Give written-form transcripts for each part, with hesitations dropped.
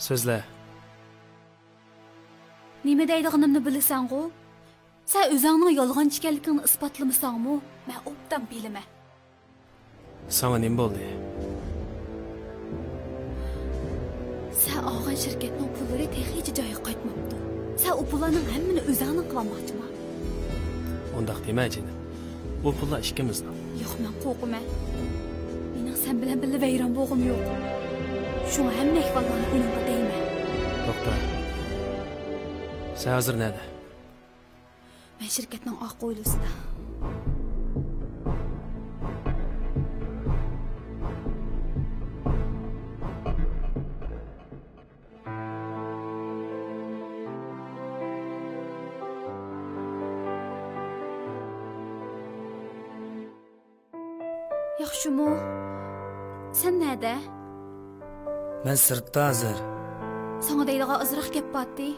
So'zla. Nima deydiganimni bilasan-ku? Sen o'zingning yolg'onchi ekanligingni isbotlamasang-mu, men obdan bilaman. Sana nima bo'ldi? Sen olgan shirkatning pullari texnik joyiga qaytmabdi. Sen u pullarning hammani o'zingning qilmoqchiman. Undaq demajin. Bu pullar ikkimizning. Yo'q, men qo'rqaman. Mening sen bilan birga vayron bo'lg'im yo'q. Shunga hamma ahvollarni uningga deyman. To'xta. Sen hozir nada? Men shirkatning oq qo'ylusida. Yaxshimi? Sen nada? Men sirtda hozir. Sana deydigan azroq gap bordi.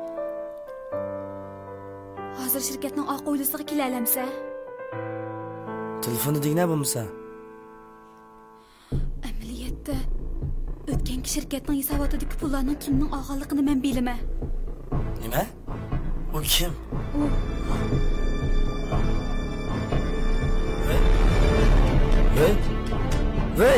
Hozir shirkatning oq qo'ylusiga kelalamsa? Telefonni degna bo'lmasa? Amaliyotda o'tgangi shirkatning hisobotidagi pullarning kimning olganligini men bilaman. Nima? U kim? U Voy!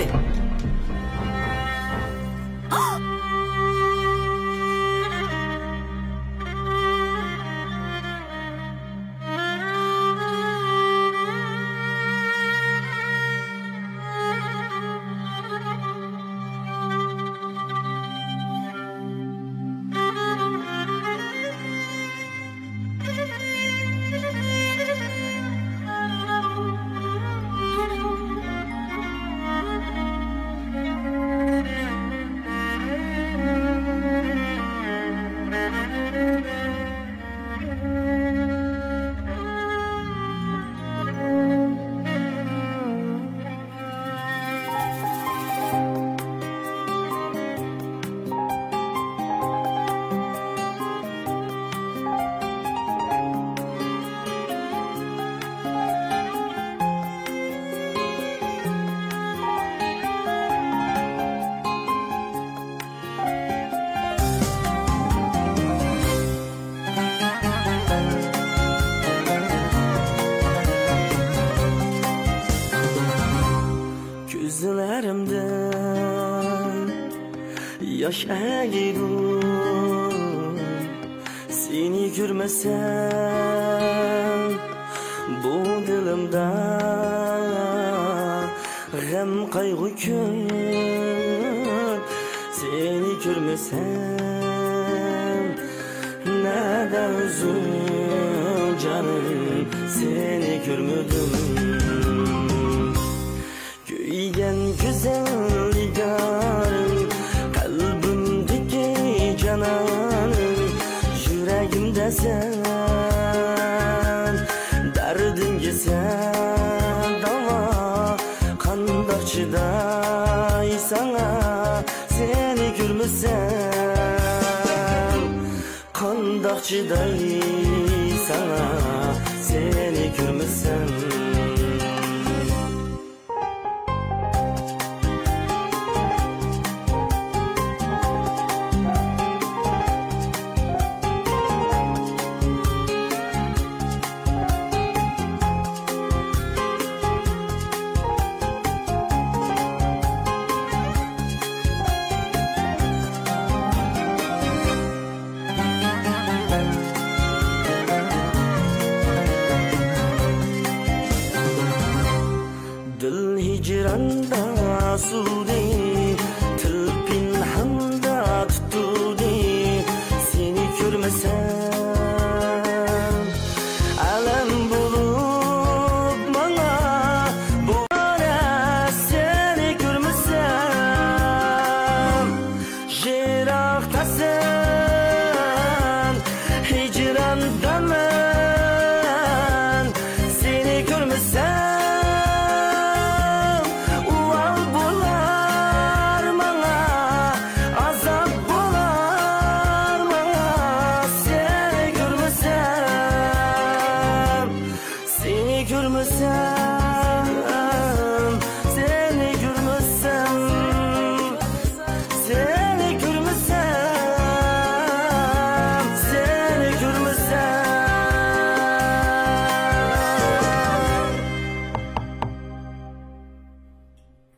Gözlerimden yaş eğilir, seni görmesem bu dilimde gam kaygı köp, seni görmesem neden üzüm canım, seni görmedim. Göygen güzelliğin kalbimdeki cananın, yüreğimde sen derdinge sen dava kandakçıday sana seni görmesem kandakçıday sana seni görmesem. Dil hicranda sudi, til pinhanda tutudi, seni görmesem alam bulup bana bu ara seni görmesem jiraktasın hicrandaman seni görmesem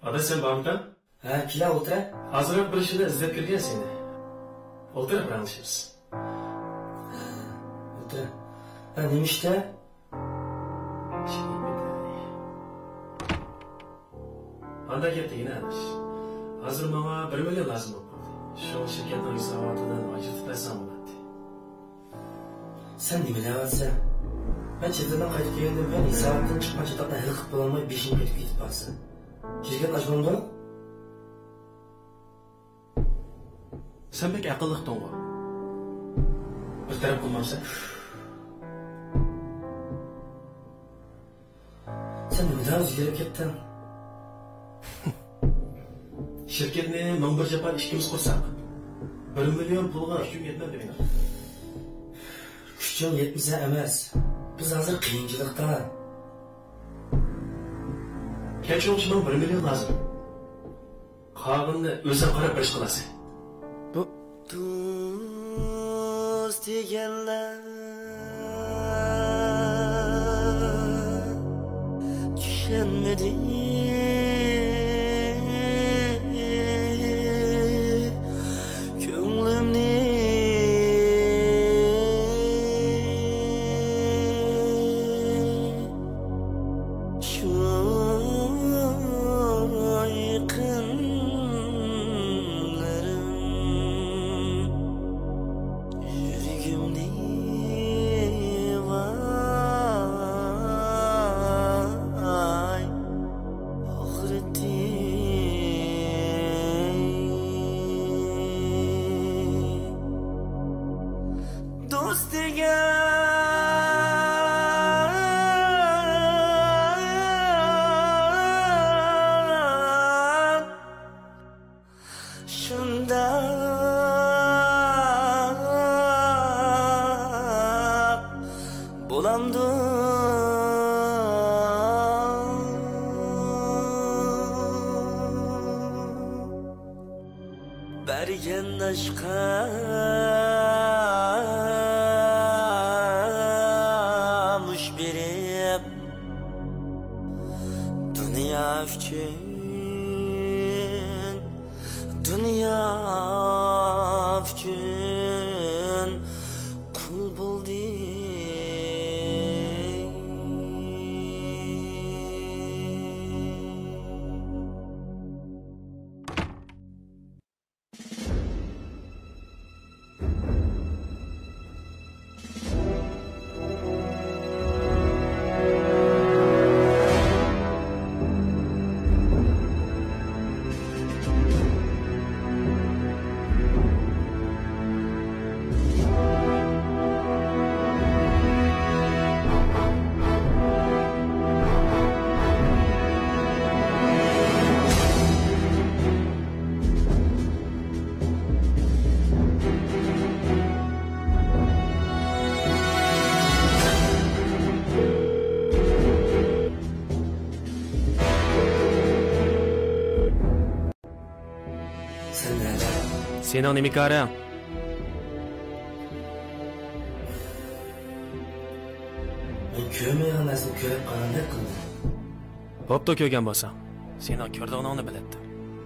Ada sen bormikan? Ha, kela o'tira. Hozirroq bir ishni izlab kirgan seni. O'tirib ranglashamiz. O'tira. Ha, nima ishda? Anda ketdigina anish. Hozir menga 1 million lozim bo'lib qoldi. Shu shirkatning hisobotidan ajratib bersam bo'ladi. Sen nima deyapsan? Ben çevreden qaytib kelganda ben hisobdan chiqqan chatoqda hali qilib bo'lolmay beshim ketib qolsin. Shirkat ochmamda? Sen bek aqlli to'ng'i. Bir taraf qilmamsan. Sen nimadan o'zgarib ketdin? Shirkatni 11 japa ishimiz qursak, 1 million pulga kuchim yetmadi meni. Kuchim yetmasa emas. Biz hozir qiyinchilikda. Kechirim 1 million lozim. Qog'inni o'zing qarab bir ish qilasan. Bu do'st deganlar tushunmadi. Bergen aşka müşbirim dünya için kul buldu. Senin nima qarang? Men ko'rmagan narsani ko'rib qarandek qildim. Bo'pti ko'rgan bo'lsang, seni ko'rdig'ingni biladim.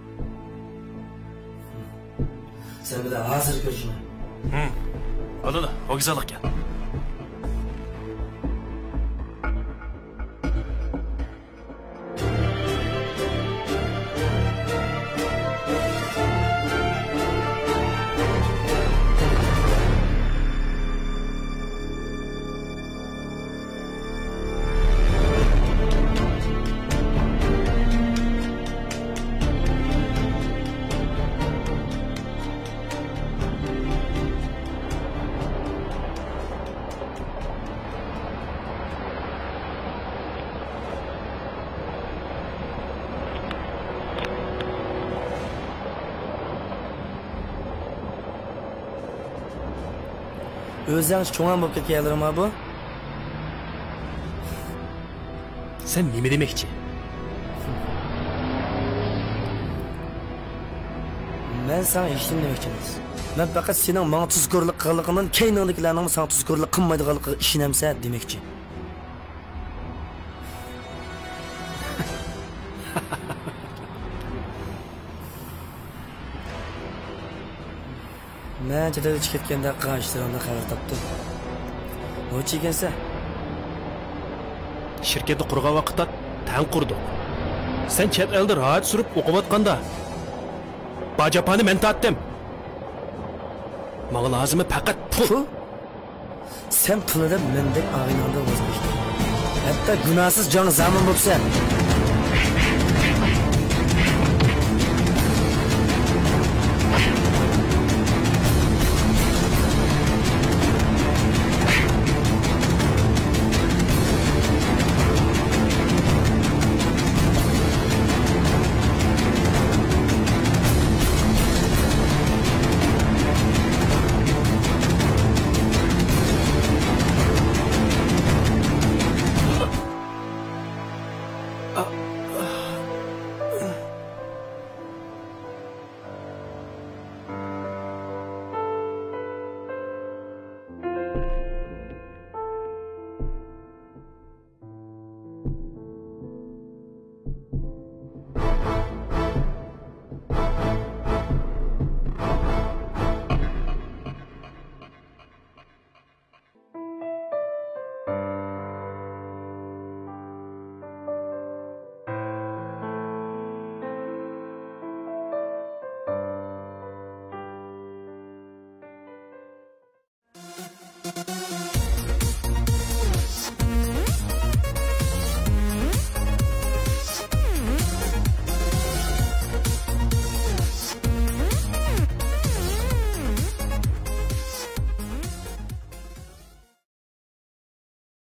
Sen bir de hozir ko'rishma. Bo'ladi, o'g'izalik gel. O'zing cho'ngan bo'lib ketganlarmi bu? Sen nima demoqchi? Men sana eshitdim demoqchi emas. Men faqat sening menga tuzkorlik qilganligingdan keyindagilarning sana tuzkorlik qilmaydiganligiga ishonamsan demoqchi. Men chetga chiqib ketganda qarashlarımda xabar topdim. Nochi ekansa? Şirketi qurgan vaqtda tan qurdik. Sen chet elda rahat surib o'qiyotganda bajapani men tatdim. Menga lozimi faqat pul. Sen pulida mendek og'inonda vazgeçtin. Hatta günahsız can zamin bo'lsa,